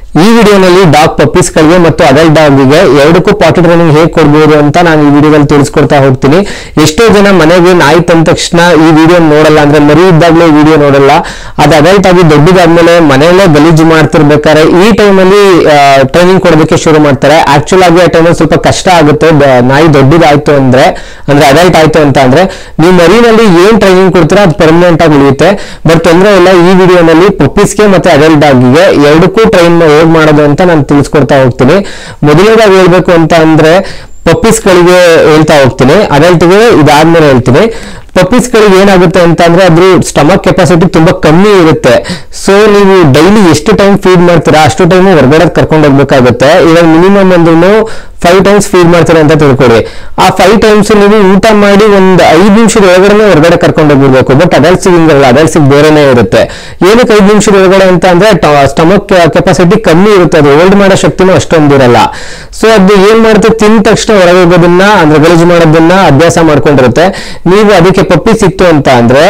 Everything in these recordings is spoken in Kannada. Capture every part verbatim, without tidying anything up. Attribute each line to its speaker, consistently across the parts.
Speaker 1: ಈ ವಿಡಿಯೋನಲ್ಲಿ ಡಾಗ್ ಪಪ್ಪೀಸ್ ಗಳಿಗೆ ಮತ್ತು ಅಡಲ್ಟ್ ಡಾಗ್ ಗೆ ಎರಡಕ್ಕೂ ಪಾಟಿ ಟ್ರೈನಿಂಗ್ ಹೇಗೆ ಕೊಡಬಹುದು ಅಂತ ನಾನು ಈ ವಿಡಿಯೋದಲ್ಲಿ ತಿಳಿಸ್ಕೊಡ್ತಾ ಹೋಗ್ತೀನಿ. ಎಷ್ಟೋ ಜನ ಮನೆಗೆ ನಾಯಿ ತಂದ ತಕ್ಷಣ ಈ ವಿಡಿಯೋ ನೋಡಲ್ಲ, ಅಂದ್ರೆ ಮರಿ ಇದ್ದಾಗಲೇ ಈ ವಿಡಿಯೋ ನೋಡಲ್ಲ. ಅದು ಅಡಲ್ಟ್ ಆಗಿ ದೊಡ್ಡದಾದ್ಮೇಲೆ ಮನೆಯಲ್ಲೇ ಗಲೀಜು ಮಾಡ್ತಿರ್ಬೇಕಾದ್ರೆ ಈ ಟೈಮಲ್ಲಿ ಟ್ರೈನಿಂಗ್ ಕೊಡೋದಕ್ಕೆ ಶುರು ಮಾಡ್ತಾರೆ. ಆಕ್ಚುಲ್ ಆಗಿ ಆ ಟೈಮಲ್ಲಿ ಸ್ವಲ್ಪ ಕಷ್ಟ ಆಗುತ್ತೆ. ನಾಯಿ ದೊಡ್ಡದಾಯ್ತು ಅಂದ್ರೆ ಅಂದ್ರೆ ಅಡಲ್ಟ್ ಆಯ್ತು ಅಂತ ಅಂದ್ರೆ ನೀವು ಮರಿನಲ್ಲಿ ಏನ್ ಟ್ರೈನಿಂಗ್ ಕೊಡ್ತೀರಾ ಅದು ಪರ್ಮನೆಂಟ್ ಆಗಿ ಉಳಿಯುತ್ತೆ. ಬಟ್ ತೊಂದರೆ ಇಲ್ಲ, ಈ ವಿಡಿಯೋನಲ್ಲಿ ಪಪ್ಪೀಸ್ಗೆ ಮತ್ತೆ ಅಡಲ್ಟ್ ಡಾಗ್ ಗೆ ಎರಡಕ್ಕೂ ಟ್ರೈನ್ ಹೇಗ್ ಮಾಡೋದು ಅಂತ ನಾನು ತಿಳಿಸ್ಕೊಡ್ತಾ ಹೋಗ್ತೀನಿ. ಮೊದಲನೇದಾಗಿ ಹೇಳ್ಬೇಕು ಅಂತ ಅಂದ್ರೆ ಪಪ್ಪೀಸ್ ಗಳಿಗೆ ಹೇಳ್ತಾ ಹೋಗ್ತೀನಿ, ಅಡಲ್ಟ್ ಗೆ ಇದಾದ್ಮೇಲೆ ಹೇಳ್ತೀನಿ. ಪಪ್ಪೀಸ್ ಗಳಿಗೆ ಏನಾಗುತ್ತೆ ಅಂತ ಅಂದ್ರೆ ಅದ್ರ ಸ್ಟಮಕ್ ಕೆಪಾಸಿಟಿ ತುಂಬಾ ಕಮ್ಮಿ ಇರುತ್ತೆ. ಸೊ ನೀವು ಡೈಲಿ ಎಷ್ಟು ಟೈಮ್ ಫೀಡ್ ಮಾಡ್ತೀರಾ ಅಷ್ಟು ಟೈಮ್ ಹೊರಗಡೆ ಕರ್ಕೊಂಡು ಹೋಗ್ಬೇಕಾಗುತ್ತೆ. ಇವಾಗ ಮಿನಿಮಮ್ ಅಂದ್ರೂ ಫೈವ್ ಟೈಮ್ಸ್ ಫೀಡ್ ಮಾಡ್ತೀರಾ ಅಂತ ತಿಳ್ಕೊಳ್ಳಿ. ಆ ಫೈವ್ ಟೈಮ್ಸ್ ನೀವು ಊಟ ಮಾಡಿ ಒಂದು ಐದು ನಿಮಿಷದ ಒಳಗಡೆ ಹೊರಗಡೆ ಕರ್ಕೊಂಡು ಹೋಗ್ಬಿಡ್ಬೇಕು. ಬಟ್ ಅಡಲ್ಟ್ಸ್ ಹಿಂಗಲ್ಲ, ಅಡಲ್ಟ್ಸ್ ಬೇರೆನೇ ಇರುತ್ತೆ. ಏನಕ್ಕೆ ಐದು ನಿಮಿಷದ ಒಳಗಡೆ ಅಂತ ಅಂದ್ರೆ ಸ್ಟಮಕ್ ಕೆಪಾಸಿಟಿ ಕಮ್ಮಿ ಇರುತ್ತೆ, ಅದು ಹೋಲ್ಡ್ ಮಾಡೋ ಶಕ್ತಿನೂ ಅಷ್ಟೊಂದಿರಲ್ಲ. ಸೊ ಅದು ಏನ್ ಮಾಡುತ್ತೆ, ತಿಂದ ತಕ್ಷಣ ಹೊರಗೆ ಹೋಗೋದನ್ನ ಅಂದ್ರೆ ಗಲೀಜು ಮಾಡೋದನ್ನ ಅಭ್ಯಾಸ ಮಾಡ್ಕೊಂಡಿರುತ್ತೆ. ನೀವು ಅದಕ್ಕೆ ಪಪ್ಪಿ ಸಿಕ್ತು ಅಂತ ಅಂದ್ರೆ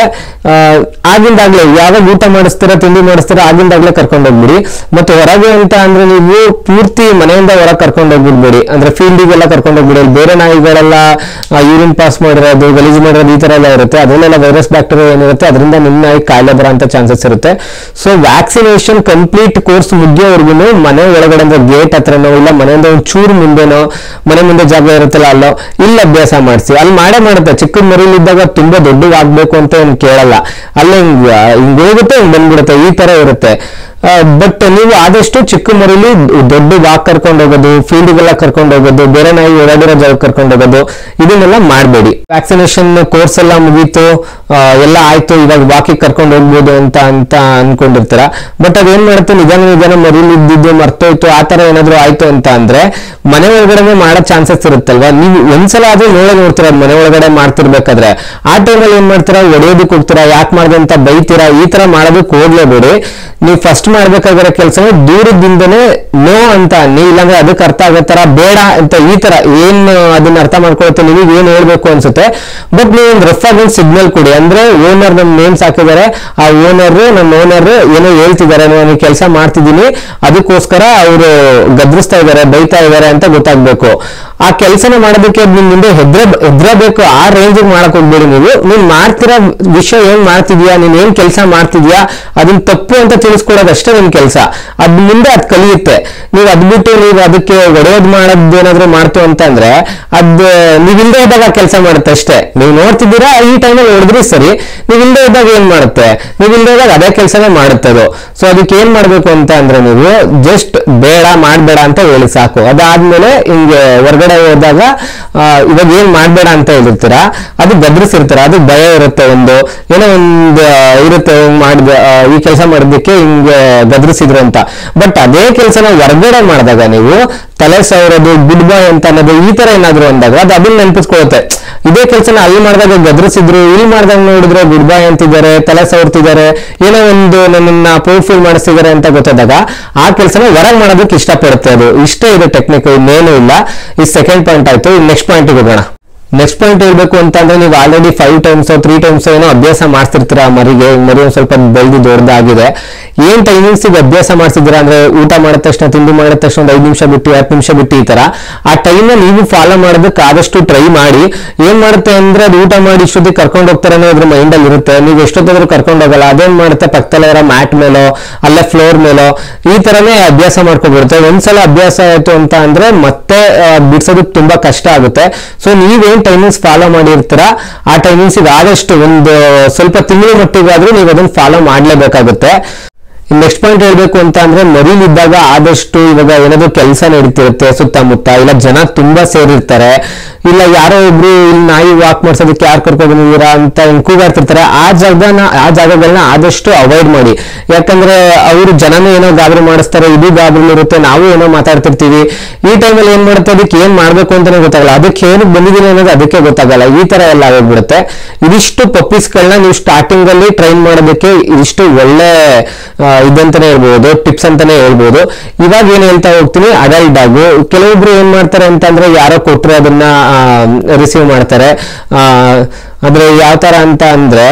Speaker 1: ಆಗಿಂದಾಗ್ಲೇ ಯಾವಾಗ ಊಟ ಮಾಡಿಸ್ತೀರಾ ತಿಂಡಿ ಮಾಡಿಸ್ತೀರಾ ಆಗಿಂದಾಗ್ಲೇ ಕರ್ಕೊಂಡು ಹೋಗ್ಬಿಡಿ. ಮತ್ತೆ ಹೊರಗೆ ಅಂತ ಅಂದ್ರೆ ನೀವು ಪೂರ್ತಿ ಮನೆಯಿಂದ ಹೊರಗೆ ಕರ್ಕೊಂಡು ಹೋಗ್ಬಿಡ್ಬೇಡಿ, ಅಂದ್ರೆ ಫೀಲ್ಡಿಗೆಲ್ಲ ಕರ್ಕೊಂಡು ಹೋಗ್ಬಿಡಿ. ಬೇರೆ ನಾಯಿಗಳೆಲ್ಲ ಯೂರಿನ್ ಪಾಸ್ ಮಾಡಿರೋದು ಗಲೀಜು ಮಾಡಿರೋದು ಈ ತರ ಎಲ್ಲ ಇರುತ್ತೆ, ಅದನ್ನೆಲ್ಲ ವೈರಸ್ ಬ್ಯಾಕ್ಟೀರಿಯಾ ಏನಿರುತ್ತೆ ಅದರಿಂದ ನಿಮ್ಮ ನಾಯಿ ಕಾಯಿಲೆ ಬರೋಂತ ಚಾನ್ಸಸ್ ಇರುತ್ತೆ. ಸೊ ವ್ಯಾಕ್ಸಿನೇಷನ್ ಕಂಪ್ಲೀಟ್ ಕೋರ್ಸ್ ಮುಗಿಯೋವರೆಗೂ ಮನೆ ಒಳಗಡೆ ಅಂದ್ರೆ ಗೇಟ್ ಹತ್ರನೋ ಇಲ್ಲ ಮನೆಯಿಂದ ಒಂದು ಚೂರು ಮುಂದೆನೋ ಮನೆ ಮುಂದೆ ಜಾಗ ಇರುತ್ತಲ್ಲ ಅಲ್ಲೋ ಇಲ್ಲಿ ಅಭ್ಯಾಸ ಮಾಡಿಸಿ. ಅಲ್ಲಿ ಮಾಡೇ ಮಾಡುತ್ತೆ. ಚಿಕ್ಕ ಮರಿಲಿದ್ದಾಗ ತುಂಬಾ ದೊಡ್ಡದಾಗಬೇಕು ಅಂತ ಏನು ಕೇಳಲ್ಲ, ಅಲ್ಲೇ ಹಿಂಗ್ ಹಿಂಗ್ ಹೋಗುತ್ತೆ ಹಿಂಗ್ ಬಂದ್ಬಿಡುತ್ತೆ, ಈ ತರ ಇರುತ್ತೆ. ಬಟ್ ನೀವು ಆದಷ್ಟು ಚಿಕ್ಕ ಮರಿಲಿ ದೊಡ್ಡ ವಾಕ್ ಕರ್ಕೊಂಡು ಹೋಗೋದು, ಫೀಲ್ಡ್ಗೆಲ್ಲ ಕರ್ಕೊಂಡು ಹೋಗೋದು, ಬೇರೆ ನಾಯಿ ಓಡಾಡಿರೋ ಜಾಗ ಕರ್ಕೊಂಡು ಹೋಗೋದು ಇದನ್ನೆಲ್ಲ ಮಾಡಬೇಡಿ. ವ್ಯಾಕ್ಸಿನೇಷನ್ ಕೋರ್ಸ್ ಎಲ್ಲ ಮುಗೀತು, ಎಲ್ಲ ಆಯ್ತು, ಇವಾಗ ವಾಕಿಗೆ ಕರ್ಕೊಂಡು ಹೋಗ್ಬೋದು ಅಂತ ಅಂತ ಅನ್ಕೊಂಡಿರ್ತೀರ. ಬಟ್ ಅದೇನ್ ಮಾಡುತ್ತೆ, ನಿಧಾನ ನಿಧಾನ ಮರಿಲಿ ಇದ್ದಿದ್ದು ಮರ್ತೋಯ್ತು ಆ ತರ ಏನಾದ್ರು ಆಯ್ತು ಅಂತ ಅಂದ್ರೆ ಮನೆ ಒಳಗಡೆ ಮಾಡೋ ಚಾನ್ಸಸ್ ಇರುತ್ತಲ್ವಾ. ನೀವು ಒಂದ್ಸಲ ಆದ್ರೂ ನೋಡೇ ನೋಡ್ತೀರ ಮನೆ ಒಳಗಡೆ ಮಾಡ್ತಿರ್ಬೇಕಾದ್ರೆ. ಆ ಟೈಮಲ್ಲಿ ಏನ್ ಮಾಡ್ತೀರಾ, ಒಡೆಯೋದಕ್ಕೆ ಹೋಗ್ತೀರಾ, ಯಾಕೆ ಮಾಡ್ದೆ ಅಂತ ಬೈತೀರಾ, ಈ ತರ ಮಾಡೋದಕ್ಕೆ ಹೋಗ್ಲೇಬೇಡಿ. ನೀವು ಫಸ್ಟ್ ಮಾಡ್ಬೇಕಾಗಿರೋ ಕೆಲಸ ದೂರದಿಂದನೇ ನೋ ಅಂತ ಅನ್ನಿ, ಇಲ್ಲಾಂದ್ರೆ ಅದಕ್ಕೆ ಅರ್ಥ ಆಗೋ ತರ ಬೇಡ ಅಂತ ಈ ತರ ಏನ್ ಅದನ್ನ ಅರ್ಥ ಮಾಡ್ಕೊಳುತ್ತೆ ನಿಮಗೆ ಏನ್ ಹೇಳ್ಬೇಕು ಅನ್ಸುತ್ತೆ. ಬಟ್ ನೀವು ಒಂದು ರಫ್ ಆಗಿ ಸಿಗ್ನಲ್ ಕೊಡಿ, ಅಂದ್ರೆ ಓನರ್ ನಮ್ ನೇಮ್ಸ್ ಹಾಕಿದ್ದಾರೆ, ಆ ಓನರ್ ನಮ್ಮ ಓನರ್ ಏನೋ ಹೇಳ್ತಿದ್ದಾರೆ, ನಾನು ಕೆಲಸ ಮಾಡ್ತಿದ್ದೀನಿ ಅದಕ್ಕೋಸ್ಕರ ಅವರು ಗದ್ರಿಸ್ತಾ ಇದ್ದಾರೆ ಬೈತಾ ಇದ್ದಾರೆ ಅಂತ ಗೊತ್ತಾಗ್ಬೇಕು. ಆ ಕೆಲಸನ ಮಾಡೋದಕ್ಕೆ ನಿಮ್ ಮುಂದೆ ಹೆದ್ರ ಹೆದ್ರಬೇಕು, ಆ ರೇಂಜ್ ಮಾಡಕ್ ಹೋಗ್ಬೇಡಿ. ನೀವು ನೀನ್ ಮಾಡ್ತಿರೋ ವಿಷಯ ಏನ್ ಮಾಡ್ತಿದ್ಯಾ, ನೀನ್ ಏನ್ ಕೆಲಸ ಮಾಡ್ತಿದ್ಯಾ ಅದನ್ನ ತಪ್ಪು ಅಂತ ತಿಳಿಸ್ಕೊಡೋದು ಅಷ್ಟೇ ನಿಮ್ ಕೆಲಸ. ಅದ್ ಮುಂದೆ ಅದ್ ಕಲಿಯುತ್ತೆ. ನೀವು ಅದ್ ಬಿಟ್ಟು ನೀವು ಅದಕ್ಕೆ ಒಡೆಯೋದ್ ಮಾಡೋದ್ ಏನಾದ್ರು ಮಾಡ್ತು ಅಂತ ಅಂದ್ರೆ ಅದ್ ನೀವ್ ಇಲ್ದೇ ಇದ್ದಾಗ ಕೆಲಸ ಮಾಡುತ್ತೆ ಅಷ್ಟೇ. ನೀವು ನೋಡ್ತಿದ್ದೀರಾ ಈ ಟೈಮಲ್ಲಿ ಹೊಡೆದ್ರಿ ಸರಿ, ನೀವ್ ಇಲ್ದೇ ಇದ್ದಾಗ ಏನ್ ಮಾಡುತ್ತೆ, ನೀವ್ ಇಲ್ದೇ ಇದ್ದಾಗ ಅದೇ ಕೆಲಸನೇ ಮಾಡುತ್ತೆ ಅದು. ಸೊ ಅದಕ್ಕೆ ಏನ್ ಮಾಡ್ಬೇಕು ಅಂತ ಅಂದ್ರೆ ನೀವು ಜಸ್ಟ್ ಬೇಡ ಮಾಡ್ಬೇಡ ಅಂತ ಹೇಳಿ ಸಾಕು. ಅದಾದ್ಮೇಲೆ ಹಿಂಗೆ ಹೊರಗಡೆ ಹೋದಾಗ ಇವಾಗ ಏನ್ ಮಾಡ್ಬೇಡ ಅಂತ ಹೇಳಿರ್ತೀರಾ, ಅದು ಗದ್ರಿಸಿರ್ತಾರ, ಅದು ಭಯ ಇರುತ್ತೆ, ಒಂದು ಏನೋ ಒಂದು ಇರುತ್ತೆ ಮಾಡಿದ ಈ ಕೆಲಸ ಮಾಡೋದಕ್ಕೆ ಹಿಂಗೆ ಗದ್ರಿಸಿದ್ರು ಅಂತ. ಬಟ್ ಅದೇ ಕೆಲಸನ ಹೊರಗಡೆ ಮಾಡಿದಾಗ ನೀವು ತಲೆ ಸವರೋದು ಗುಡ್ ಬಾಯ್ ಅಂತ ಅನ್ನೋದು ಈ ತರ ಏನಾದ್ರು ಅಂದಾಗ ಅದು ಅದನ್ನ ನೆನಪಿಸ್ಕೊಳುತ್ತೆ. ಇದೇ ಕೆಲಸನ ಅಲ್ಲಿ ಮಾಡಿದಾಗ ಗದ್ರಿಸಿದ್ರು, ಇಲ್ಲಿ ಮಾಡಿದಾಗ ನೋಡಿದ್ರೆ ಗುಡ್ ಬಾಯ್ ಅಂತಿದ್ದಾರೆ, ತಲೆ ಸವರ್ತಿದ್ದಾರೆ, ಏನೋ ಒಂದು ನನ್ನನ್ನ ಪ್ರೂಫ್ ಮಾಡಿಸ್ತಿದ್ದಾರೆ ಅಂತ ಗೊತ್ತಾದಾಗ ಆ ಕೆಲಸನ ಹೊರಗೆ ಮಾಡೋದಕ್ಕೆ ಇಷ್ಟಪಡುತ್ತೆ. ಅದು ಇಷ್ಟೇ ಇದೆ ಟೆಕ್ನಿಕ್, ಇನ್ನೇನು ಇಲ್ಲ. ಈ ಸೆಕೆಂಡ್ ಪಾಯಿಂಟ್ ಆಯ್ತು. ನೆಕ್ಸ್ಟ್ ಪಾಯಿಂಟ್ ಹೋಗೋಣ. ನೆಕ್ಸ್ಟ್ ಪಾಯಿಂಟ್ ಹೇಳ್ಬೇಕು ಅಂತ ಅಂದ್ರೆ ನೀವು already five times three times ಏನೋ ಅಭ್ಯಾಸ ಮಾಡ್ತಿರ್ತೀರಾ ಮರಿಗೆ, ಮರಿ ಒಂದ್ ಸ್ವಲ್ಪ ಬೆಳೆದು ದೊಡ್ಡದಾಗಿದೆ. ಏನ್ ಟೈಮಿಂಗ್ಸ್ ಈಗ ಅಭ್ಯಾಸ ಮಾಡ್ತಿದ್ದೀರಾ ಅಂದ್ರೆ ಊಟ ಮಾಡಿದ ತಕ್ಷಣ ತಿಂಡಿ ಮಾಡಿದ ತಕ್ಷಣ ಒಂದು ಐದು ನಿಮಿಷ ಬಿಟ್ಟು ಹತ್ತು ನಿಮಿಷ ಬಿಟ್ಟು ಈ ತರ ಆ ಟೈಮ್ ನ ನೀವು ಫಾಲೋ ಮಾಡೋದಕ್ಕೆ ಆದಷ್ಟು ಟ್ರೈ ಮಾಡಿ. ಏನ್ ಮಾಡುತ್ತೆ ಅಂದ್ರೆ ಅದು ಊಟ ಮಾಡಿ ಇಷ್ಟೊತ್ತಿಗೆ ಕರ್ಕೊಂಡು ಹೋಗ್ತಾರೆ ಅದ್ರ ಮೈಂಡ್ ಅಲ್ಲಿ ಇರುತ್ತೆ, ನೀವು ಎಷ್ಟೊತ್ತಾದ್ರೂ ಕರ್ಕೊಂಡು ಹೋಗಲ್ಲ. ಅದೇನ್ ಮಾಡುತ್ತೆ, ಪಕ್ಕದಲ್ಲಿರೋ ಮ್ಯಾಟ್ ಮೇಲೋ ಅಲ್ಲೇ ಫ್ಲೋರ್ ಮೇಲೋ ಈ ತರನೇ ಅಭ್ಯಾಸ ಮಾಡ್ಕೊಬಿಡುತ್ತೆ. ಒಂದ್ಸಲ ಅಭ್ಯಾಸ ಆಯ್ತು ಅಂತ ಅಂದ್ರೆ ಮತ್ತೆ ಬಿಡ್ಸೋದಕ್ಕೆ ತುಂಬಾ ಕಷ್ಟ ಆಗುತ್ತೆ. ಸೊ ನೀವೇನ್ ಟೈಮಿಂಗ್ಸ್ ಫಾಲೋ ಮಾಡಿರ್ತೀರಾ ಆ ಟೈಮಿಂಗ್ಸ್ ಆದಷ್ಟು ಒಂದು ಸ್ವಲ್ಪ ತಿಂಗಳ ಮಟ್ಟಿಗಾದ್ರೂ ನೀವು ಅದನ್ನ ಫಾಲೋ ಮಾಡ್ಲೇಬೇಕಾಗುತ್ತೆ. ನೆಕ್ಸ್ಟ್ ಪಾಯಿಂಟ್ ಹೇಳ್ಬೇಕು ಅಂತ ಅಂದ್ರೆ ಮರಿಲಿದ್ದಾಗ ಆದಷ್ಟು ಇವಾಗ ಏನಾದ್ರು ಕೆಲಸ ನಡೀತಿರುತ್ತೆ ಸುತ್ತಮುತ್ತ, ಇಲ್ಲ ಜನ ತುಂಬಾ ಸೇರಿರ್ತಾರೆ, ಇಲ್ಲ ಯಾರೋ ಒಬ್ರು ಇಲ್ಲಿ ನಾಯಿ ವಾಕ್ ಮಾಡ್ಸೋದಕ್ಕೆ ಯಾರು ಕರ್ಕೊಂಡು ಬಂದಿದ್ದೀರಾ ಅಂತ ಕೂಗಾಡ್ತಿರ್ತಾರೆ, ಆ ಜಾಗನ ಆ ಜಾಗಗಳನ್ನ ಆದಷ್ಟು ಅವಾಯ್ಡ್ ಮಾಡಿ. ಯಾಕಂದ್ರೆ ಅವರು ಜನನೇ ಏನೋ ಗಾಬರಿ ಮಾಡಿಸ್ತಾರೆ, ಇದು ಗಾಬರಿ ಇರುತ್ತೆ, ನಾವು ಏನೋ ಮಾತಾಡ್ತಿರ್ತೀವಿ. ಈ ಟೈಮಲ್ಲಿ ಏನ್ ಮಾಡುತ್ತೆ, ಅದಕ್ಕೆ ಏನ್ ಮಾಡ್ಬೇಕು ಅಂತಾನೆ ಗೊತ್ತಾಗಲ್ಲ, ಅದಕ್ಕೆ ಏನು ಬಂದಿದ್ದೀನಿ ಅನ್ನೋದು ಅದಕ್ಕೆ ಗೊತ್ತಾಗಲ್ಲ, ಈ ತರ ಎಲ್ಲ ಆಗೋಗ್ಬಿಡುತ್ತೆ. ಇದಿಷ್ಟು ಪಪ್ಪೀಸ್ಗಳನ್ನ ನೀವು ಸ್ಟಾರ್ಟಿಂಗ್ ಅಲ್ಲಿ ಟ್ರೈನ್ ಮಾಡೋದಕ್ಕೆ ಇದಿಷ್ಟು ಒಳ್ಳೆ ಇದಂತಾನೆ ಹೇಳ್ಬಹುದು, ಟಿಪ್ಸ್ ಅಂತಾನೆ ಹೇಳ್ಬಹುದು. ಇವಾಗ ಏನ್ ಹೇಳ್ತಾ ಹೋಗ್ತೀನಿ, ಅಡಲ್ಟ್ ಡಾಗ್. ಕೆಲವೊಬ್ರು ಏನ್ ಮಾಡ್ತಾರೆ ಅಂತಂದ್ರೆ ಯಾರೋ ಕೊಟ್ರೆ ಅದನ್ನ ರಿಸೀವ್ ಮಾಡ್ತಾರೆ, ಆದ್ರೆ ಯಾವ ತರ ಅಂತ ಅಂದ್ರೆ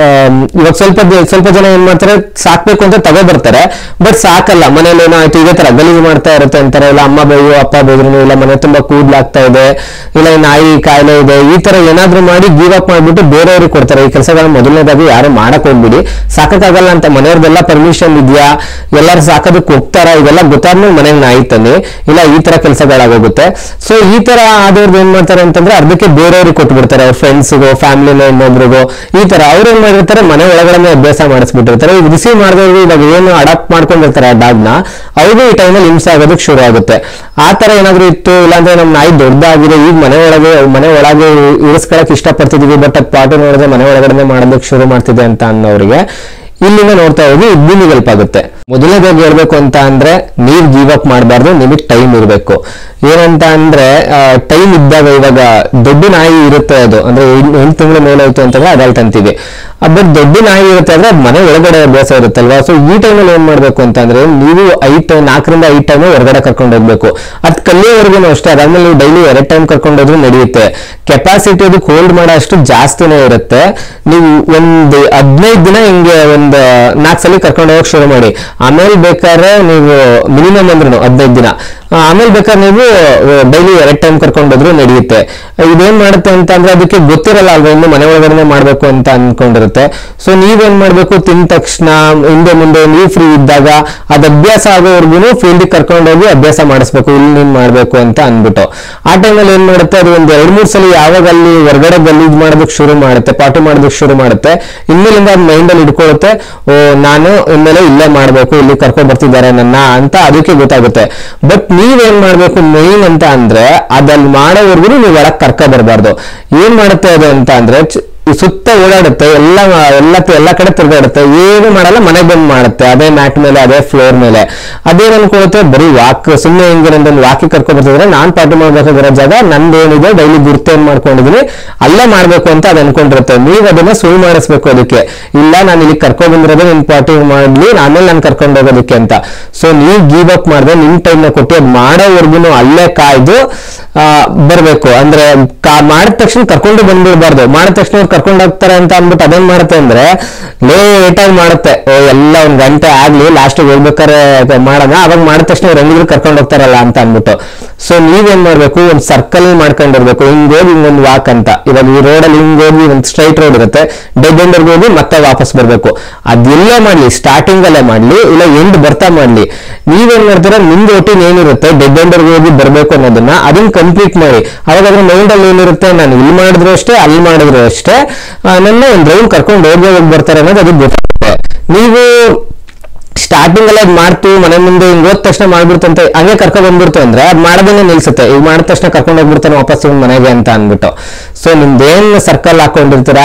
Speaker 1: ಇವಾಗ ಸ್ವಲ್ಪ ಸ್ವಲ್ಪ ಜನ ಏನ್ ಮಾಡ್ತಾರೆ, ಸಾಕ್ಬೇಕು ಅಂತ ತಗೋ ಬರ್ತಾರೆ, ಬಟ್ ಸಾಕಲ್ಲ, ಮನೇಲಿ ಏನೋ ಆಯ್ತು ಇದೇ ತರ ಗಲೀಜು ಮಾಡ್ತಾ ಇರುತ್ತೆ ಅಂತಾರೆ, ಇಲ್ಲ ಅಮ್ಮ ಬೈಯೋ ಅಪ್ಪ ಬೈದ್ರು, ಇಲ್ಲ ಮನೆ ತುಂಬಾ ಕೂಡ್ಲಾಗ್ತಾ ಇದೆ, ಇಲ್ಲ ನಾಯಿ ಕಾಯಿಲೆ ಇದೆ, ಈ ತರ ಏನಾದ್ರು ಮಾಡಿ ಗಿವ್ ಅಪ್ ಮಾಡ್ಬಿಟ್ಟು ಬೇರೆಯವ್ರಿಗೆ ಕೊಡ್ತಾರೆ. ಈ ಕೆಲಸಗಳನ್ನ ಮೊದಲನೇದಾಗಿ ಯಾರು ಮಾಡಕ್ ಹೋಗ್ಬಿಡಿ. ಸಾಕಾಗಲ್ಲ ಅಂತ ಮನೆಯವ್ರದೆಲ್ಲ ಪರ್ಮಿಷನ್ ಇದೆಯಾ, ಎಲ್ಲರೂ ಸಾಕೋದಕ್ಕೆ ಹೋಗ್ತಾರ, ಇದೆಲ್ಲ ಗೊತ್ತಾದ್ಮೇಲೆ ಮನೆಗೆ ನಾಯಿ ತನ್ನಿ, ಇಲ್ಲ ಈ ತರ ಕೆಲಸಗಳಾಗೋಗುತ್ತೆ. ಸೊ ಈ ತರ ಆದವ್ರದ್ದು ಏನ್ ಮಾಡ್ತಾರೆ ಅಂತಂದ್ರೆ ಅರ್ಧಕ್ಕೆ ಬೇರೆಯವ್ರಿಗೆ ಕೊಟ್ಬಿಡ್ತಾರೆ, ಅವ್ರ ಫ್ರೆಂಡ್ಸ್ಗೋ ಫ್ಯಾಮಿಲಿನ ಇನ್ನೊಬ್ರಿಗೋ. ಈ ತರ ಅವ್ರು ಏನ್ ಮಾಡಿರ್ತಾರೆ, ಮನೆ ಒಳಗಡೆ ಅಭ್ಯಾಸ ಮಾಡಿಸ್ಬಿಟ್ಟಿರ್ತಾರೆ. ಈಗ ರಿಸೀವ್ ಮಾಡಿದವ್ರು ಇವಾಗ ಏನು ಅಡಾಪ್ಟ್ ಮಾಡ್ಕೊಂಡಿರ್ತಾರೆ ಆ ಡಾಗ್ ನ, ಅವ್ರಿಗೂ ಈ ಟೈಮಲ್ಲಿ ಹಿಂಸೆ ಆಗೋದಕ್ಕೆ ಶುರು ಆಗುತ್ತೆ. ಆ ತರ ಏನಾದ್ರು ಇತ್ತು, ಇಲ್ಲಾಂದ್ರೆ ನಮ್ ನಾಯಿ ದೊಡ್ಡದಾಗಿದೆ, ಈಗ ಮನೆ ಒಳಗೆ ಮನೆ ಒಳಗೆ ಇರಿಸ್ಕೊಳಕ್ ಇಷ್ಟಪಡ್ತಿದೀವಿ, ಬಟ್ ಅದು ಪಾಟು ನೋಡಿದ್ರೆ ಮನೆ ಒಳಗಡೆ ಮಾಡೋದಕ್ಕೆ ಶುರು ಮಾಡ್ತಿದೆ ಅಂತ ಅನ್ನೋರಿಗೆ ಇಲ್ಲಿಂದ ನೋಡ್ತಾ ಹೋಗಿ ಇಬ್ಬರು ಹೆಲ್ಪ್ ಆಗುತ್ತೆ. ಮೊದಲನೇದಾಗಿ ಹೇಳ್ಬೇಕು ಅಂತ ಅಂದ್ರೆ ನೀವ್ ಗಿವ್ ಅಪ್ ಮಾಡಬಾರ್ದು, ನಿಮಗೆ ಟೈಮ್ ಇರಬೇಕು. ಏನಂತ ಅಂದ್ರೆ ಟೈಮ್ ಇದ್ದಾಗ, ಇವಾಗ ದೊಡ್ಡ ನಾಯಿ ಇರುತ್ತೆ, ಅದು ಅಂದ್ರೆ ಎಂಟು ತಿಂಗಳ ಮೇಲೆ ಹೋಯ್ತು ಅಂತಂದ್ರೆ ಅಡಲ್ಟ್ ಅಂತೀವಿ. ಬಟ್ ದೊಡ್ಡ ನಾಯಿ ಇರುತ್ತೆ ಅಂದ್ರೆ ಮನೆ ಒಳಗಡೆ ಅಭ್ಯಾಸ ಇರುತ್ತಲ್ವಾ. ಸೊ ಈ ಟೈಮಲ್ಲಿ ಏನ್ ಮಾಡ್ಬೇಕು ಅಂತಂದ್ರೆ ನೀವು ಐದ್ ನಾಲ್ಕರಿಂದ ಐದ್ ಟೈಮ್ ಹೊರಗಡೆ ಕರ್ಕೊಂಡು ಹೋಗ್ಬೇಕು. ಅದ್ ಕಲ್ಲಿಯವರೆಗೂ ಅಷ್ಟೇ. ಅದಾದ್ಮೇಲೆ ನೀವು ಡೈಲಿ ಎರಡ್ ಟೈಮ್ ಕರ್ಕೊಂಡು ಹೋದ್ರು ನಡೆಯುತ್ತೆ. ಕೆಪಾಸಿಟಿ ಅದಕ್ಕೆ ಹೋಲ್ಡ್ ಮಾಡೋ ಅಷ್ಟು ಜಾಸ್ತಿನೇ ಇರುತ್ತೆ. ನೀವು ಒಂದ್ ಹದಿನೈದು ದಿನ ಹಿಂಗೆ ಒಂದ್ ನಾಲ್ಕು ಸಲ ಕರ್ಕೊಂಡು ಹೋಗಕ್ ಶುರು ಮಾಡಿ. ಆಮೇಲೆ ಬೇಕಾದ್ರೆ ನೀವು ಮಿನಿಮಮ್ ಅಂದ್ರೂ ಹದಿನೈದು ದಿನ, ಆಮೇಲೆ ಬೇಕಾದ್ರೆ ನೀವು ಡೈಲಿ ಎರಡ್ ಟೈಮ್ ಕರ್ಕೊಂಡು ಹೋದ್ರು ನಡೆಯುತ್ತೆ. ಇದೇನ್ ಮಾಡುತ್ತೆ ಅಂತ ಅಂದ್ರೆ ಅದಕ್ಕೆ ಗೊತ್ತಿರಲ್ಲ ಅಲ್ವಾ, ಇನ್ನು ಮನೆ ಒಳಗಡೆ ಮಾಡ್ಬೇಕು ಅಂತ ಅನ್ಕೊಂಡಿರುತ್ತೆ. ಸೊ ನೀವೇನ್ ಮಾಡ್ಬೇಕು, ತಿಂದ ತಕ್ಷಣ ಹಿಂದೆ ಮುಂದೆ ನೀವು ಫ್ರೀ ಇದ್ದಾಗ ಅದ್ ಅಭ್ಯಾಸ ಆಗೋವರ್ಗು ಫೀಲ್ಡ್ ಕರ್ಕೊಂಡು ಹೋಗಿ ಅಭ್ಯಾಸ ಮಾಡಿಸ್ಬೇಕು, ಇಲ್ಲಿ ನೀನ್ ಮಾಡ್ಬೇಕು ಅಂತ ಅನ್ಬಿಟ್ಟು. ಆ ಟೈಮಲ್ಲಿ ಏನ್ ಮಾಡುತ್ತೆ, ಅದು ಒಂದ್ ಎರಡ್ ಮೂರ್ ಸಲ ಯಾವಾಗ ಅಲ್ಲಿ ಹೊರಗಡೆ ಗಲೀಜ್ ಮಾಡೋದಕ್ಕೆ ಶುರು ಮಾಡುತ್ತೆ, ಪಾಟಿ ಮಾಡೋದಕ್ಕೆ ಶುರು ಮಾಡುತ್ತೆ, ಇನ್ಮೇಲಿಂದ ಅದ್ ಮೈಂಡ್ ಅಲ್ಲಿ ಇಟ್ಕೊಳ್ಳುತ್ತೆ, ಓ ನಾನು ಇನ್ಮೇಲೆ ಇಲ್ಲೇ ಮಾಡ್ಬೇಕು, ಇಲ್ಲಿ ಕರ್ಕೊಂಡ್ ಬರ್ತಿದ್ದಾರೆ ನನ್ನ ಅಂತ ಅದಕ್ಕೆ ಗೊತ್ತಾಗುತ್ತೆ. ಬಟ್ ನೀವೇನ್ ಮಾಡ್ಬೇಕು ಮೇನ್ ಅಂತ ಅಂದ್ರೆ ಅದಲ್ಲಿ ಮಾಡೋವರ್ಗು ನೀವು ಒಳಗ್ ಕರ್ಕ ಬರಬಾರ್ದು. ಏನ್ ಮಾಡುತ್ತೆ ಅದು ಅಂತ ಅಂದ್ರೆ ಸುತ್ತ ಓಡಾಡುತ್ತೆ, ಎಲ್ಲ ಎಲ್ಲ ಎಲ್ಲ ಕಡೆ ತಿರುಗಾಡುತ್ತೆ, ಏನು ಮಾಡಲ್ಲ, ಮನೆಗೆ ಬಂದು ಮಾಡುತ್ತೆ ಅದೇ ಮ್ಯಾಟ್ ಮೇಲೆ ಅದೇ ಫ್ಲೋರ್ ಮೇಲೆ. ಅದೇನ್ ಅನ್ಕೊಳುತ್ತೆ, ಬರೀ ವಾಕ್ ಸುಮ್ಮನೆ ಹಿಂಗೆ ನಂದೊಂದು ವಾಕಿಗೆ ಕರ್ಕೊಂಡ್ ಬರ್ತಿದ್ರೆ ನಾನ್ ಪಾರ್ಟಿ ಮಾಡ್ಬೇಕಾಗಿರೋ ಜಾಗ ನಂದೇನಿದೆ ಡೈಲಿ ಗುರ್ತು ಏನ್ ಮಾಡ್ಕೊಂಡಿದೀನಿ ಅಲ್ಲೇ ಮಾಡ್ಬೇಕು ಅಂತ ಅದ್ ಅನ್ಕೊಂಡಿರುತ್ತೆ. ನೀವ್ ಅದನ್ನ ಸುಳ್ಳು ಮಾಡಿಸ್ಬೇಕು ಅದಕ್ಕೆ, ಇಲ್ಲ ನಾನು ಇಲ್ಲಿ ಕರ್ಕೊಂಡ್ ಬಂದಿರೋದೇ ನಿನ್ ಪಾರ್ಟಿ ಮಾಡ್ಲಿ ಆಮೇಲೆ ನಾನು ಕರ್ಕೊಂಡು ಹೋಗೋದಕ್ಕೆ ಅಂತ. ಸೊ ನೀವ್ ಗಿವ್ ಅಪ್ ಮಾಡಿದ್ರೆ ನಿಮ್ ಟೈಮ್ ನ ಕೊಟ್ಟು ಅದ್ ಮಾಡೋವರ್ಗುನು ಅಲ್ಲೇ ಕಾಯ್ದು ಆ ಬರ್ಬೇಕು. ಅಂದ್ರೆ ಮಾಡಿದ ತಕ್ಷಣ ಕರ್ಕೊಂಡು ಬಂದ್ಬಿಡ್ಬಾರ್ದು. ಮಾಡಿದ ತಕ್ಷಣ ಅವ್ರು ಕರ್ಕೊಂಡು ಹೋಗ್ತಾರೆ ಅಂತ ಅಂದ್ಬಿಟ್ಟು ಅದೇನ್ ಮಾಡುತ್ತೆ ಅಂದ್ರೆ ಲೇಟ್ ಆಗಿ ಮಾಡುತ್ತೆ, ಎಲ್ಲ ಒಂದ್ ಗಂಟೆ ಆಗ್ಲಿ ಲಾಸ್ಟ್ ಹೋಗ್ಬೇಕಾರೆ ಮಾಡೋಣ, ಅವಾಗ ಮಾಡಿದ ತಕ್ಷಣ ಅವ್ರು ಹೆಂಗಿದ್ರು ಕರ್ಕೊಂಡು ಹೋಗ್ತಾರಲ್ಲ ಅಂತ ಅಂದ್ಬಿಟ್ಟು. ಸೊ ನೀವೇನ್ ಮಾಡ್ಬೇಕು, ಒಂದ್ ಸರ್ಕಲ್ ಮಾಡ್ಕೊಂಡಿರ್ಬೇಕು, ಹಿಂಗ್ ಹೋಗಿ ಹಿಂಗೊಂದು ವಾಕ್ ಅಂತ. ಇವಾಗ ಈ ರೋಡಲ್ಲಿ ಹಿಂಗ್ ಹೋಗಿ ಒಂದ್ ಸ್ಟ್ರೈಟ್ ರೋಡ್ ಇರುತ್ತೆ, ಡೆಡ್ ಎಂಡ್ ಹೋಗಿ ಮತ್ತೆ ವಾಪಸ್ ಬರ್ಬೇಕು. ಅದೆಲ್ಲೇ ಮಾಡ್ಲಿ, ಸ್ಟಾರ್ಟಿಂಗ್ ಅಲ್ಲೇ ಮಾಡ್ಲಿ, ಇಲ್ಲ ಎಂಡ್ ಬರ್ತಾ ಮಾಡ್ಲಿ, ನೀವೇನ್ ಮಾಡ್ತೀರ ನಿಮ್ದು ಒಟ್ಟಿನ ಏನಿರುತ್ತೆ ಡೆಡ್ ಎಂಡ್ ಹೋಗಿ ಬರ್ಬೇಕು ಅನ್ನೋದನ್ನ ಅದನ್ನ ಕಂಪ್ಲೀಟ್ ಮಾಡಿ. ಅವಾಗ ಅದ್ರ ಮೈಂಡ್ ಅಲ್ಲಿ ಏನಿರುತ್ತೆ, ನಾನು ಇಲ್ಲಿ ಮಾಡಿದ್ರು ಅಷ್ಟೇ ಅಲ್ಲಿ ಮಾಡಿದ್ರು ಅಷ್ಟೇ ನನ್ನ ಒಂದ್ ರೌಂಡ್ ಕರ್ಕೊಂಡು ಹೋಗಿ ಹೋಗಿ ಬರ್ತಾರೆ ಅನ್ನೋದು ಅದಕ್ಕೆ ಗೊತ್ತಾಗುತ್ತೆ. ನೀವು ಸ್ಟಾರ್ಟಿಂಗ್ ಅಲ್ಲ ಅದ್ ಮಾಡ್ತೀವಿ ಮನೆ ಮುಂದೆ ಹಿಂಗ್ ಹೋದ ತಕ್ಷಣ ಮಾಡ್ಬಿಡ್ತಂತೆ ಹಂಗೆ ಕರ್ಕೊಂಡ್ ಬಂದ್ಬಿಡ್ತು ಅಂದ್ರೆ ಅದ್ ಮಾಡೋದನ್ನೇ ನಿಲ್ಸುತ್ತೆ. ಈಗ ಮಾಡಿದ ತಕ್ಷಣ ಕರ್ಕೊಂಡು ಹೋಗ್ಬಿಡ್ತಾನೆ ವಾಪಸ್ ಮನೆಗೆ ಅಂತ ಅನ್ಬಿಟ್ಟು. ಸೊ ನಿಮ್ದೇನ್ ಸರ್ಕಲ್ ಹಾಕೊಂಡಿರ್ತೀರಾ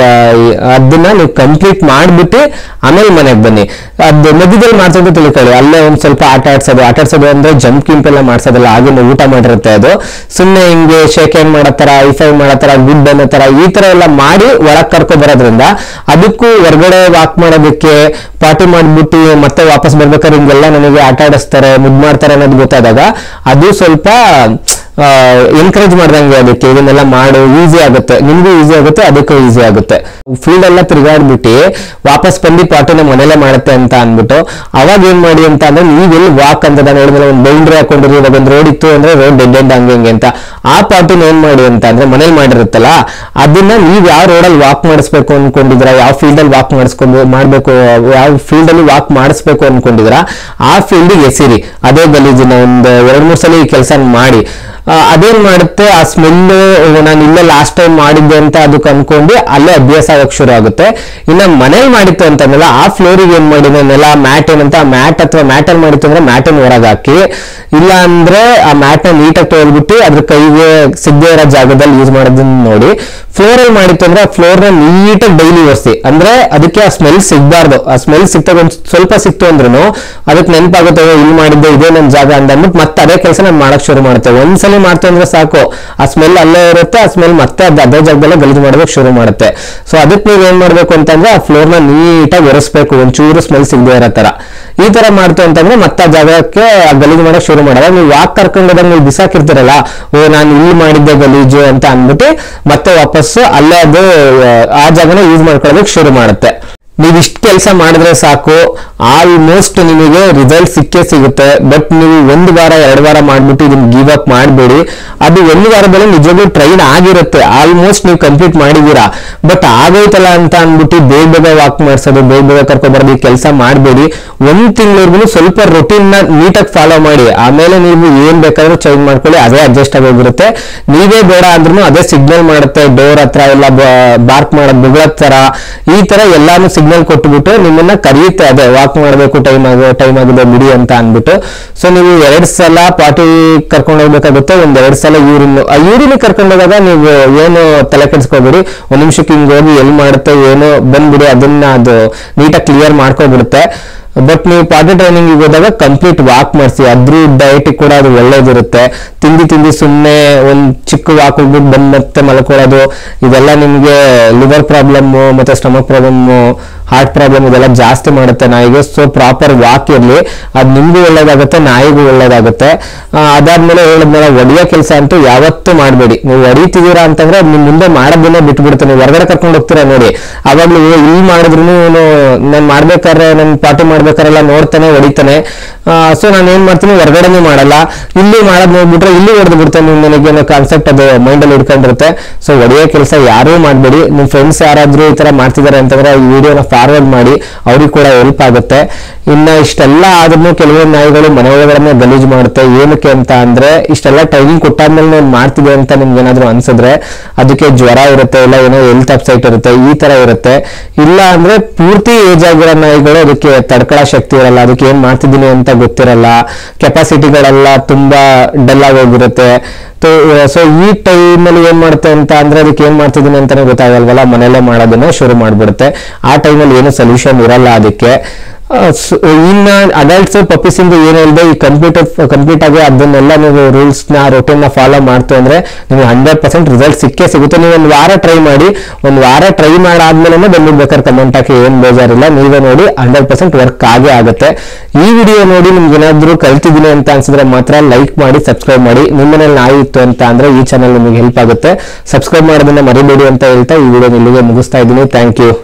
Speaker 1: ಅದನ್ನ ನೀವು ಕಂಪ್ಲೀಟ್ ಮಾಡ್ಬಿಟ್ಟು ಆಮೇಲೆ ಮನೆಗೆ ಬನ್ನಿ. ಅದ್ ಮಧ್ಯದಲ್ಲಿ ಮಾಡ್ಸೋದು ತಿಳ್ಕೊಳ್ಳಿ, ಅಲ್ಲೇ ಒಂದ್ ಸ್ವಲ್ಪ ಆಟ ಆಡ್ಸೋದು ಆಟ ಆಡ್ಸೋದು ಅಂದ್ರೆ ಜಂಪ್ ಕಿಂಪ್ ಎಲ್ಲ ಮಾಡ್ಸೋದಲ್ಲ, ಆಗಿನ ಊಟ ಮಾಡಿರುತ್ತೆ ಅದು. ಸುಮ್ನೆ ಹಿಂಗೆ ಶೇಕ್ ಹ್ಯಾಂಡ್ ಮಾಡತ್ತಾರ, ಐಫೈ ಮಾಡತ್ತಾರ, ಗುಡ್ ಅನ್ನೋ ತರ ಈ ತರ ಎಲ್ಲ ಮಾಡಿ ಒಳಗ್ ಕರ್ಕೊ ಬರೋದ್ರಿಂದ ಅದಕ್ಕೂ ಹೊರಗಡೆ ವಾಕ್ ಮಾಡೋದಕ್ಕೆ ಪಾರ್ಟಿ ಮಾಡ್ಬಿಟ್ಟು ಮತ್ತೆ ವಾಪಸ್ ಬರ್ಬೇಕಾದ್ರೆ ಹಿಂಗೆಲ್ಲ ನನಗೆ ಆಟ ಆಡಿಸ್ತಾರೆ ಮುದ್ ಮಾಡ್ತಾರೆ ಅನ್ನೋದು ಗೊತ್ತಾದಾಗ ಅದು ಸ್ವಲ್ಪ ಎನ್ಕರೇಜ್ ಮಾಡ್ದಂಗೆ ಅದಕ್ಕೆ ಇದನ್ನೆಲ್ಲ ಮಾಡು, ಈಸಿ ಆಗುತ್ತೆ, ನಿಮ್ಗೂ ಈಸಿ ಆಗುತ್ತೆ ಅದಕ್ಕೂ ಈಸಿ ಆಗುತ್ತೆ. ಫೀಲ್ಡ್ ಎಲ್ಲ ತಿರುಗಾಡ್ಬಿಟ್ಟು ವಾಪಸ್ ಬಂದು ಪಾರ್ಟಿನ ಮನೇಲೆ ಮಾಡುತ್ತೆ ಅಂತ ಅನ್ಬಿಟ್ಟು ಅವಾಗ ಏನ್ ಮಾಡಿ ಅಂತ ಅಂದ್ರೆ ನೀವೆಲ್ಲಿ ವಾಕ್ ಅಂತ ನಾನು ಹೇಳಿದ್ರೆ ಒಂದು ಬೌಂಡ್ರಿ ಹಾಕೊಂಡಿರಿ, ಇವಾಗ ಒಂದು ರೋಡ್ ಇತ್ತು ಅಂದ್ರೆ ರೋಡ್ ಡೆಡ್ ಎಂಡ್ ಹಂಗೆ ಹಂಗೆ ಅಂತ ಆ ಪಾರ್ಟಿನ ಏನ್ ಮಾಡಿ ಅಂತ ಅಂದ್ರೆ ಮನೇಲಿ ಮಾಡಿರುತ್ತಲ್ಲ ಅದನ್ನ ನೀವ್ ಯಾವ ರೋಡಲ್ಲಿ ವಾಕ್ ಮಾಡಿಸ್ಬೇಕು ಅನ್ಕೊಂಡಿದ್ರ, ಯಾವ ಫೀಲ್ಡ್ ಅಲ್ಲಿ ವಾಕ್ ಮಾಡಿಸ್ಕೊಂಡು ಮಾಡ್ಬೇಕು, ಯಾವ ಫೀಲ್ಡ್ ಅಲ್ಲಿ ವಾಕ್ ಮಾಡಿಸ್ಬೇಕು ಅನ್ಕೊಂಡಿದ್ರ ಆ ಫೀಲ್ಡ್ ಎಸಿರಿ, ಅದೇ ಗಲೀಜಿನ ಒಂದ್ ಎರಡ್ ಮೂರ್ ಸಲ ಈ ಕೆಲಸ ಮಾಡಿ. ಅದೇನ್ ಮಾಡುತ್ತೆ, ಆ ಸ್ಮೆಲ್ ನಾನು ಇಲ್ಲೇ ಲಾಸ್ಟ್ ಟೈಮ್ ಮಾಡಿದ್ದೆ ಅಂತ ಅದಕ್ಕೆ ಅನ್ಕೊಂಡು ಅಲ್ಲೇ ಅಭ್ಯಾಸ ಆಗಕ್ ಶುರು ಆಗುತ್ತೆ. ಇನ್ನ ಮನೇಲಿ ಮಾಡಿತ್ತು ಅಂತಂದ್ರೆ ಆ ಫ್ಲೋರಿಗೆ ಏನ್ ಮಾಡಿದೆ ನೆಲ ಮ್ಯಾಟ್ ಏನಂತ ಆ ಮ್ಯಾಟ್ ಅಥವಾ ಮ್ಯಾಟ್ ಅಲ್ಲಿ ಮಾಡಿತ್ತು ಅಂದ್ರೆ ಮ್ಯಾಟ್ ಅನ್ನು ಹೊರಗೆ ಹಾಕಿ, ಇಲ್ಲ ಅಂದ್ರೆ ಆ ಮ್ಯಾಟ್ ನ ನೀಟಾಗಿ ತೊಳ್ಬಿಟ್ಟು ಅದ್ರ ಕೈಗೆ ಸಿಗದೆ ಇರೋ ಜಾಗದಲ್ಲಿ ಯೂಸ್ ಮಾಡೋದನ್ನ ನೋಡಿ. ಫ್ಲೋರ್ ಅಲ್ಲಿ ಮಾಡಿತ್ತು ಅಂದ್ರೆ ಆ ಫ್ಲೋರ್ ನ ನೀಟಾಗಿ ಡೈಲಿ ಒರೆಸಿ, ಅಂದ್ರೆ ಅದಕ್ಕೆ ಆ ಸ್ಮೆಲ್ ಸಿಗ್ಬಾರ್ದು. ಆ ಸ್ಮೆಲ್ ಸಿಕ್ತಾಗ ಒಂದ್ ಸ್ವಲ್ಪ ಸಿಕ್ತು ಅಂದ್ರೂ ಅದಕ್ಕೆ ನೆನಪಾಗುತ್ತೆ ಇಲ್ಲಿ ಮಾಡಿದ್ದೆ ಇದೇ ನನ್ ಜಾಗ ಅಂದ್ಬಿಟ್ಟು ಮತ್ತೆ ಅದೇ ಕೆಲಸ ನಾನು ಮಾಡಕ್ ಶುರು ಮಾಡುತ್ತೆ. ಒಂದ್ಸಲ ಮಾಡ್ತಾ ಅಂದ್ರೆ ಸಾಕು, ಆ ಸ್ಮೆಲ್ ಅಲ್ಲೇ ಇರುತ್ತೆ, ಆ ಸ್ಮೆಲ್ ಮತ್ತೆ ಅದೇ ಜಾಗದಲ್ಲೇ ಗಲೀಜು ಮಾಡೋದಕ್ಕೆ ಶುರು ಮಾಡುತ್ತೆ. ಸೊ ಅದಕ್ಕೆ ನೀವು ಏನ್ ಮಾಡ್ಬೇಕು ಅಂತಂದ್ರೆ ಆ ಫ್ಲೋರ್ ನ ನೀಟಾಗಿ ಒರೆಸ್ಬೇಕು, ಒಂಚೂರು ಸ್ಮೆಲ್ ಸಿಗದೆ ಇರೋ ತರ. ಈ ತರ ಮಾಡ್ತು ಅಂತಂದ್ರೆ ಮತ್ತೆ ಜಾಗಕ್ಕೆ ಗಲೀಜು ಮಾಡಕ್ ಶುರು ಮಾಡಲ್ಲ. ನೀವು ವಾಕ್ ಕರ್ಕೊಂಡು ಹೋದಾಗ ನೀವು ಬಿಸಾಕಿರ್ತೀರಲ್ಲ, ಓ ನಾನು ಇಲ್ಲಿ ಮಾಡಿದ್ದೆ ಗಲೀಜು ಅಂತ ಅಂದ್ಬಿಟ್ಟು ಮತ್ತೆ ವಾಪಸ್ಸು ಅಲ್ಲೇ ಅದು ಆ ಜಾಗನ ಯೂಸ್ ಮಾಡ್ಕೊಳ್ಳೋದಕ್ಕೆ ಶುರು ಮಾಡುತ್ತೆ. ನೀವು ಇಷ್ಟು ಕೆಲಸ ಮಾಡಿದ್ರೆ ಸಾಕು, ಆಲ್ಮೋಸ್ಟ್ ನಿಮಗೆ ರಿಸಲ್ಟ್ ಸಿಕ್ಕೇ ಸಿಗುತ್ತೆ. ಬಟ್ ನೀವು ಒಂದು ವಾರ ಎರಡು ವಾರ ಮಾಡ್ಬಿಟ್ಟು ಇದನ್ನ ಗಿವ್ ಅಪ್ ಮಾಡಬೇಡಿ. ಅದು ಒಂದು ವಾರದಲ್ಲಿ ನಿಜವಾಗ್ಲೂ ಟ್ರೈನ್ ಆಗಿರುತ್ತೆ, ಆಲ್ಮೋಸ್ಟ್ ನೀವು ಕಂಪ್ಲೀಟ್ ಮಾಡಿದೀರಾ. ಬಟ್ ಆಗೋಯ್ತಲ್ಲ ಅಂತ ಅಂದ್ಬಿಟ್ಟು ಬೇಗ ಬೇಗ ವಾಕ್ ಮಾಡಿಸೋದು, ಬೇಗ ಬೇಗ ಕರ್ಕೊಬಾರ್ದು, ಈ ಕೆಲಸ ಮಾಡಬೇಡಿ. ಒಂದ್ ತಿಂಗಳಿಗೂ ಸ್ವಲ್ಪ ರೊಟೀನ್ ನ ನೀಟಾಗಿ ಫಾಲೋ ಮಾಡಿ. ಆಮೇಲೆ ನೀವು ಏನ್ ಬೇಕಾದ್ರೂ ಚೇಂಜ್ ಮಾಡ್ಕೊಳ್ಳಿ, ಅದೇ ಅಡ್ಜಸ್ಟ್ ಆಗೋಗಿರುತ್ತೆ. ನೀವೇ ಬೇಡ ಅಂದ್ರೂ ಅದೇ ಸಿಗ್ನಲ್ ಮಾಡುತ್ತೆ, ಡೋರ್ ಹತ್ರ ಎಲ್ಲ ಬಾರ್ಕ್ ಮಾಡೋದು, ಬುಗಳತ್ ತರ ಈ ತರ ಎಲ್ಲಾನು ಸಿಗ್ನಲ್ ಕೊಟ್ಬಿಟ್ಟು ನಿಮ್ಮನ್ನ ಕರೆಯುತ್ತೆ, ಅದೇ ವಾಕ್ ಮಾಡಬೇಕು, ಟೈಮ್ ಆಗ ಟೈಮ್ ಆಗಿದೆ ಬಿಡಿ ಅಂತ ಅಂದ್ಬಿಟ್ಟು. ಸೊ ನೀವು ಎರಡ್ ಸಲ ಪಾರ್ಟಿ ಕರ್ಕೊಂಡು ಹೋಗ್ಬೇಕಾಗುತ್ತೆ, ಒಂದ್ ಎರಡ್ ಸಲ ಯೂರಿನ್ ಆ ಯೂರಿನ್ ಕರ್ಕೊಂಡು ಹೋದಾಗ ನೀವು ಏನು ತಲೆ ಕೆಡಿಸ್ಕೋಬೇಡಿ. ಒಂದ್ ನಿಮಿಷಕ್ಕೆ ಹಿಂಗ್ ಹೋಗಿ ಎಲ್ಲಿ ಮಾಡುತ್ತೆ ಏನೋ ಬಂದ್ಬಿಡಿ, ಅದನ್ನ ಅದು ನೀಟಾಗಿ ಕ್ಲಿಯರ್ ಮಾಡ್ಕೊಬಿಡುತ್ತೆ. ಬಟ್ ನೀವು ಪಾರ್ಟಿ ಟ್ರೈನಿಂಗ್ ಹೋದಾಗ ಕಂಪ್ಲೀಟ್ ವಾಕ್ ಮಾಡಿಸಿ, ಅದ್ರ ಡಯಟ್ ಕೂಡ ಅದು ಒಳ್ಳೇದಿರುತ್ತೆ. ತಿಂಡಿ ತಿಂಡಿ ಸುಮ್ಮನೆ ಒಂದ್ ಚಿಕ್ಕ ವಾಕ್ ಹೋಗ್ಬಿಟ್ಟು ಬಂದ್ ಮತ್ತೆ ಮಲ್ಕೊಳ್ಳೋದು, ಇದೆಲ್ಲ ನಿಮ್ಗೆ ಲಿವರ್ ಪ್ರಾಬ್ಲಮ್ ಮತ್ತೆ ಸ್ಟಮಕ್ ಪ್ರಾಬ್ಲಮ್, ಹಾರ್ಟ್ ಪ್ರಾಬ್ಲಮ್ ಇದೆಲ್ಲ ಜಾಸ್ತಿ ಮಾಡುತ್ತೆ ನಾಯಿಗೆ. ಸೊ ಪ್ರಾಪರ್ ವಾಕ್ ಇರ್ಲಿ, ಅದ್ ನಿಮ್ಗೂ ಒಳ್ಳೇದಾಗುತ್ತೆ, ನಾಯಿಗೂ ಒಳ್ಳೇದಾಗುತ್ತೆ. ಅದಾದ್ಮೇಲೆ ಹೇಳಿದ್ಮೇಲೆ ಒಡೆಯೋ ಕೆಲಸ ಅಂತೂ ಯಾವತ್ತೂ ಮಾಡಬೇಡಿ. ನೀವು ಹೊಡಿತಿದ್ದೀರಾ ಅಂತಂದ್ರೆ ನಿಮ್ ಮುಂದೆ ಮಾಡೋದನ್ನೇ ಬಿಟ್ಬಿಡುತ್ತೆ. ನೀವು ಹೊರಗಡೆ ಕರ್ಕೊಂಡು ಹೋಗ್ತೀರಾ ನೋಡಿ, ಅವಾಗ ನೀವು ಇಲ್ಲಿ ಮಾಡಿದ್ರು ನಾನು ಮಾಡ್ಬೇಕಾದ್ರೆ ನನ್ ಪಾರ್ಟಿ ಮಾಡ್ಬೇಕಾರೆಲ್ಲ ನೋಡ್ತಾನೆ ಹೊಡಿತಾನೆ. ಸೊ ನಾನು ಏನ್ ಮಾಡ್ತೀನಿ, ಹೊರಗಡೆನೂ ಮಾಡಲ್ಲ, ಇಲ್ಲಿ ಮಾಡೋದ್ ನೋಡ್ಬಿಟ್ರೆ ಇಲ್ಲಿ ಹೊಡೆದು ಬಿಡ್ತಾನೆ. ನಿಮ್ ನನಗೆ ಕಾನ್ಸೆಪ್ಟ್ ಅದು ಮೈಂಡ್ ಅಲ್ಲಿ ಇಟ್ಕೊಂಡಿರುತ್ತೆ. ಸೊ ಹೊಡೆಯೋ ಕೆಲಸ ಯಾರೂ ಮಾಡಬೇಡಿ. ನಿಮ್ ಫ್ರೆಂಡ್ಸ್ ಯಾರಾದ್ರೂ ಈ ತರ ಮಾಡ್ತಿದ್ದಾರೆ ಅಂತಂದ್ರೆ ಈ ವಿಡಿಯೋನ ಫಾರ್ವರ್ಡ್ ಮಾಡಿ, ಅವ್ರಿಗೆ ಕೂಡ ಹೆಲ್ಪ್ ಆಗುತ್ತೆ. ಇನ್ನ ಇಷ್ಟೆಲ್ಲ ಆದ್ರೂ ಕೆಲವೊಂದು ನಾಯಿಗಳು ಮನೆ ಒಳಗಡೆ ಗಲೀಜು ಮಾಡುತ್ತೆ. ಏನಕ್ಕೆ ಅಂತ ಅಂದ್ರೆ ಇಷ್ಟೆಲ್ಲ ಟ್ರೈನಿಂಗ್ ಕೊಟ್ಟಾದ್ಮೇಲೆ ನಾನು ಮಾಡ್ತಿದೆ ಅಂತ ನಿಮ್ಗೆ ಏನಾದ್ರು ಅನ್ಸಿದ್ರೆ ಅದಕ್ಕೆ ಜ್ವರ ಇರುತ್ತೆ, ಇಲ್ಲ ಏನೋ ಹೆಲ್ತ್ ಅಪ್ಸೈಟ್ ಇರುತ್ತೆ, ಈ ತರ ಇರುತ್ತೆ. ಇಲ್ಲ ಅಂದ್ರೆ ಪೂರ್ತಿ ಏಜ್ ಆಗಿರೋ ನಾಯಿಗಳು ಅದಕ್ಕೆ ತಡ್ಕೊಳ್ಳೋ ಶಕ್ತಿ ಇರಲ್ಲ, ಅದಕ್ಕೆ ಏನ್ ಮಾಡ್ತಿದ್ದೀನಿ ಅಂತ ಗೊತ್ತಿರಲ್ಲ, ಕೆಪಾಸಿಟಿಗಳೆಲ್ಲ ತುಂಬಾ ಡಲ್ ಆಗಿ ಹೋಗಿರುತ್ತೆ. ಸೊ ಈ ಟೈಮಲ್ಲಿ ಏನ್ ಮಾಡುತ್ತೆ ಅಂತ ಅಂದ್ರೆ ಅದಕ್ಕೆ ಏನ್ ಮಾಡ್ತಿದ್ದೀನಿ ಅಂತಾನೆ ಗೊತ್ತಾಗಲ್ವಲ್ಲ, ಮನೆಯಲ್ಲೇ ಮಾಡೋದನ್ನ ಶುರು ಮಾಡ್ಬಿಡುತ್ತೆ. ಆ ಟೈಮಲ್ಲಿ ಏನು ಸೊಲ್ಯೂಷನ್ ಇರಲ್ಲ ಅದಕ್ಕೆ. ಇನ್ನ ಅಡಲ್ಟ್ಸ್ ಪಪ್ಪೀಸ್ ಇಂದ ಏನ್ ಹೇಳಿದೆ, ಈ ಕಂಪ್ಲೀಟ್ ಕಂಪ್ಲೀಟ್ ಆಗಿ ಅದನ್ನೆಲ್ಲ ನೀವು ರೂಲ್ಸ್ ನ ರೊಟೀನ್ ನ ಫಾಲೋ ಮಾಡ್ತು ಅಂದ್ರೆ ನಿಮ್ಗೆ ಹಂಡ್ರೆಡ್ ಪರ್ಸೆಂಟ್ ರಿಸಲ್ಟ್ ಸಿಕ್ಕೇ ಸಿಗುತ್ತೆ. ನೀವು ಒಂದ್ ವಾರ ಟ್ರೈ ಮಾಡಿ, ಒಂದ್ ವಾರ ಟ್ರೈ ಮಾಡಾದ್ಮೇಲೆ ಬಂದು ಬೇಕಾದ್ರೆ ಕಮೆಂಟ್ ಹಾಕಿ, ಏನ್ ಬೇಜಾರಿಲ್ಲ, ನೀವೇ ನೋಡಿ ಹಂಡ್ರೆಡ್ ಪರ್ಸೆಂಟ್ ವರ್ಕ್ ಆಗೇ ಆಗುತ್ತೆ. ಈ ವಿಡಿಯೋ ನೋಡಿ ನಿಮ್ಗೆ ಏನಾದ್ರು ಕಲ್ತಿದ್ದೀನಿ ಅಂತ ಅನ್ಸಿದ್ರೆ ಮಾತ್ರ ಲೈಕ್ ಮಾಡಿ, ಸಬ್ಸ್ಕ್ರೈಬ್ ಮಾಡಿ. ನಿಮ್ಮನೇಲಿ ನಾಯಿ ಇತ್ತು ಅಂತ ಅಂದ್ರೆ ಈ ಚಾನಲ್ ನಿಮಗೆ ಹೆಲ್ಪ್ ಆಗುತ್ತೆ. ಸಬ್ಸ್ಕ್ರೈಬ್ ಮಾಡೋದನ್ನ ಮರಿಬೇಡಿ ಅಂತ ಹೇಳ್ತಾ ಈ ವಿಡಿಯೋ ಇಲ್ಲಿಗೆ ಮುಗಿಸ್ತಾ ಇದ್ದೀನಿ. Thank you.